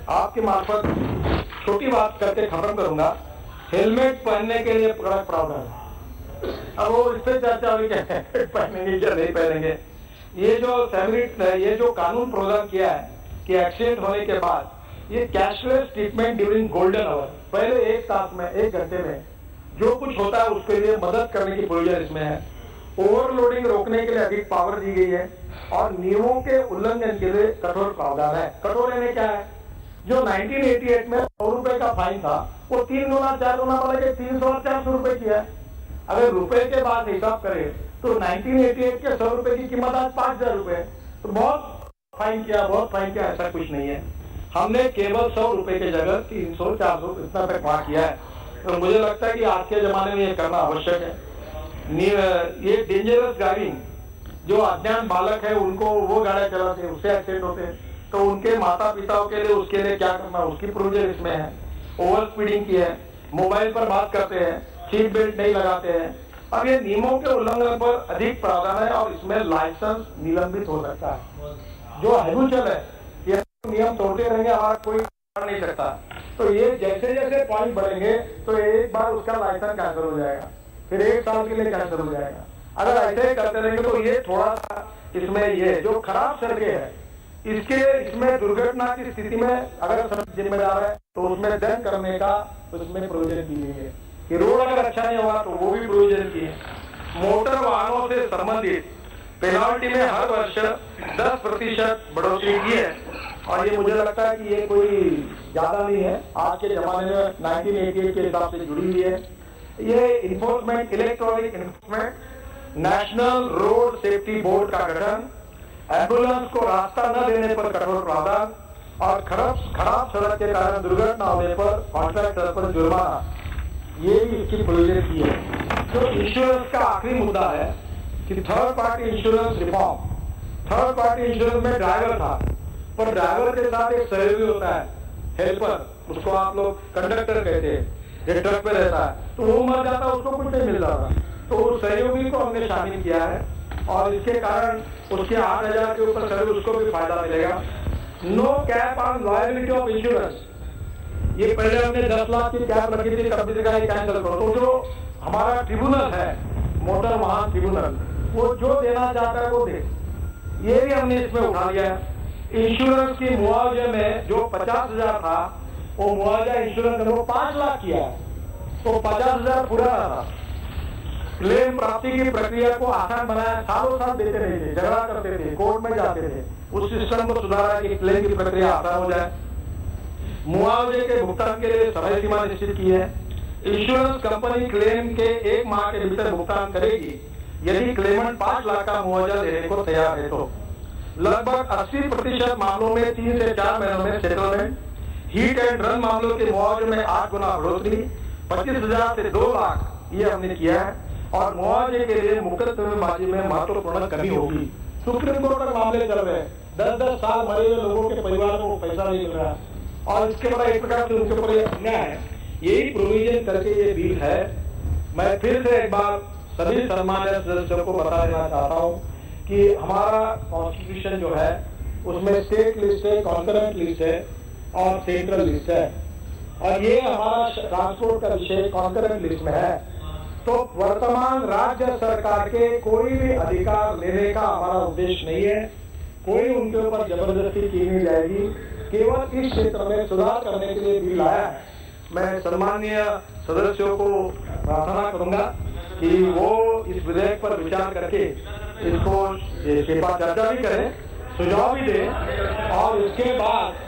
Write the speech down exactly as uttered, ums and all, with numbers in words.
आपके मार्फत छोटी बात करके खत्म करूंगा। हेलमेट पहनने के लिए कड़क प्रावधान है। अब वो इस पर चर्चा हुई क्या हेलमेट पहनेंगे क्या नहीं पहनेंगे। ये जो सेवरिट ये जो कानून प्रावधान किया है कि एक्सीडेंट होने के बाद ये cashless treatment during golden hour, पहले एक तास में एक घंटे में जो कुछ होता है उसके लिए मदद करने की प्रोविजन इसमें है। ओवरलोडिंग रोकने के लिए अधिक पावर दी गई है और नियमों के उल्लंघन के लिए कठोर प्रावधान है। कठोर यानी क्या है, जो नाइनटीन एटी एट में सौ रुपए का फाइन था वो तीन गुना चार गुना बढ़ के तीन सौ चार सौ रुपए किया है। अगर रुपए के बाद हिसाब करें तो नाइनटीन एटी एट के सौ रुपए की कीमत आज पांच हजार रुपए, तो बहुत फाइन किया बहुत फाइन किया ऐसा कुछ नहीं है। हमने केवल सौ रुपए की जगह तीन सौ चार सौ इतना तक वहां किया है। तो मुझे लगता है कि आज के जमाने में ये करना आवश्यक है। ये डेंजरस ड्राइविंग, जो अज्ञान बालक है उनको वो गाड़ी चलाते हैं उससे एक्सीडेंट होते हैं, तो उनके माता पिताओं के लिए उसके लिए क्या करना उसकी प्रोविजन इसमें है। ओवर स्पीडिंग की है, मोबाइल पर बात करते हैं, सीट बेल्ट नहीं लगाते हैं। अब ये नियमों के उल्लंघन पर अधिक प्रावधान है और इसमें लाइसेंस निलंबित हो सकता है। जो हैबुचल है ये नियम तोड़ते रहेंगे, हमारा कोई नहीं सकता। तो ये जैसे जैसे पॉइंट बढ़ेंगे तो एक बार उसका लाइसेंस कैंसिल हो जाएगा, फिर एक साल के लिए कैंसिल हो जाएगा। अगर ऐसे करते रहेंगे तो ये थोड़ा सा इसमें ये जो खराब सड़कें है इसके इसमें दुर्घटना की स्थिति में अगर सब जिम्मेदार है तो उसमें दंड करने का उसमें प्रोविजन की गई है कि रोड अगर अच्छा नहीं होगा तो वो भी प्रोविजन की है। मोटर वाहनों से संबंधित पेनाल्टी में हर वर्ष दस प्रतिशत बढ़ोतरी की है और ये मुझे लगता है कि ये कोई ज्यादा नहीं है, आज के जमाने में नाइनटीन एटी एट के हिसाब से जुड़ी हुई है। ये enforcement electronic enforcement, national road safety board का गठन, एम्बुलेंस को रास्ता न देने पर कठोर प्रावधान और खराब खराब सड़क के कारण दुर्घटना होने पर कॉन्ट्रैक्टर पर जुर्माना, ये भी इसकी प्रोविजन की है। तो इंश्योरेंस का आखिरी मुद्दा है कि third party insurance reform. Third party insurance में ड्राइवर था पर ड्राइवर के साथ एक सहयोगी होता है, हेल्पर, उसको आप लोग कंडक्टर कहते हैं, जो ट्रक पे रहता है, तो वो मर जाता है उसको कुछ नहीं मिल रहा, तो उस सहयोगी को हमने शामिल किया है और इसके कारण उसके आठ हजार के ऊपर सर्विस उसको भी फायदा मिलेगा। No cap on liability of insurance, ये पहले हमने दस लाख की कैप रखी थी, कब कैंसिल करो। तो जो हमारा ट्रिब्यूनल है मोटर वाहन ट्रिब्यूनल, वो जो देना चाहता है वो दे, ये भी हमने इसमें उठा लिया है। इंश्योरेंस की मुआवजे में जो पचास हजार था वो मुआवजा इंश्योरेंस ने वो पांच लाख किया है, तो पचास हजार पूरा था। क्लेम प्राप्ति की प्रक्रिया को आसान बनाया, सालों साल देते रहे थे, झगड़ा करते थे, कोर्ट में जाते थे, उस सिस्टम को सुधारा कि क्लेम की प्रक्रिया आसान हो जाए। मुआवजे के भुगतान के लिए समय सीमा निश्चित की है। इंश्योरेंस कंपनी क्लेम के एक माह के भीतर भुगतान करेगी यदि क्लेमेंट पांच लाख का मुआवजा देने को तैयार है। तो लगभग अस्सी प्रतिशत मामलों में तीन से चार महीनों में सेटलमेंट, हिट एंड रन मामलों के मुआवजे में आठ गुना बढ़ोतरी, पच्चीस हजार से दो लाख ये हमने किया है और मुआवजे के लिए मुकदमेबाजी में महत्वपूर्ण कमी होगी। सुप्रीम कोर्ट तक मामले चल रहे हैं, दस दस साल मरे हुए लोगों के परिवार को पैसा नहीं मिल रहा और इसके बाद एक प्रकार से उनके ऊपर अन्याय है। यही प्रोविजन करके ये बिल है। मैं फिर से एक बार सभी सम्मानित सदस्यों को बता देना चाहता हूँ कि हमारा कॉन्स्टिट्यूशन जो है उसमें स्टेट लिस्ट है, कॉन्करेंट लिस्ट है और सेंट्रल लिस्ट है और ये हमारा ट्रांसपोर्ट का विषय कॉन्करेंट लिस्ट में है। तो वर्तमान राज्य सरकार के कोई भी अधिकार लेने का हमारा उद्देश्य नहीं है, कोई उनके ऊपर जबरदस्ती की नहीं जाएगी, केवल इस क्षेत्र में सुधार करने के लिए बिल आया है। मैं सम्मानीय सदस्यों को प्रार्थना करूंगा कि वो इस विधेयक पर विचार करके इसको चर्चा भी करें, सुझाव भी दें और इसके बाद